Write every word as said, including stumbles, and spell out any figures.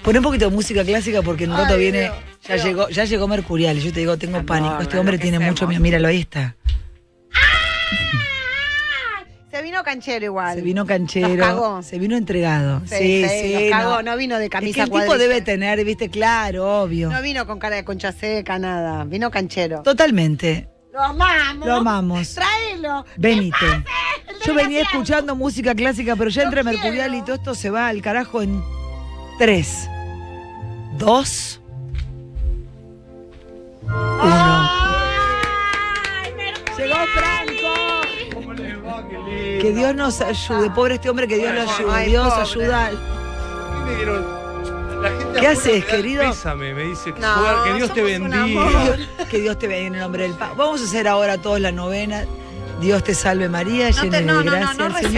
Pon un poquito de música clásica porque en un rato Ay, viene. Dios, ya Dios. llegó, ya llegó Mercurial. Y yo te digo, tengo No, pánico. no, Este hombre tiene enloquecemos. mucho. Míralo, ahí está. Se vino canchero igual. Se vino canchero. Nos cagó. Se vino entregado. Sí, Sí, sí, sí. nos cagó, no. no vino de Es camisa que el tipo cuadrilla. debe tener, viste, claro, obvio. No vino con cara de concha seca, nada. Vino canchero. Totalmente. Lo amamos. Lo amamos. Tráelo. Venite. El Yo venía desgraciado. escuchando música clásica, pero ya Lo entre quiero. Mercurial y todo esto se va al carajo en tres, dos, uno. ¡Ay, Mercurial! Llegó Franco. ¿Cómo les va? Qué lindo. Que Dios nos ayude. Pobre este hombre, que Dios lo ayude. Ay, Dios pobre. ayuda. A mí me dieron- la gente ¿Qué afuera haces, me da el querido? Pésame, me dice que, No, suerte, que Dios te somos un bendiga. amor. Que Dios te bendiga en el nombre del Padre. Vamos a hacer ahora todos la novena. Dios te salve María, No llena te- no, de no, no, gracia. no el Señor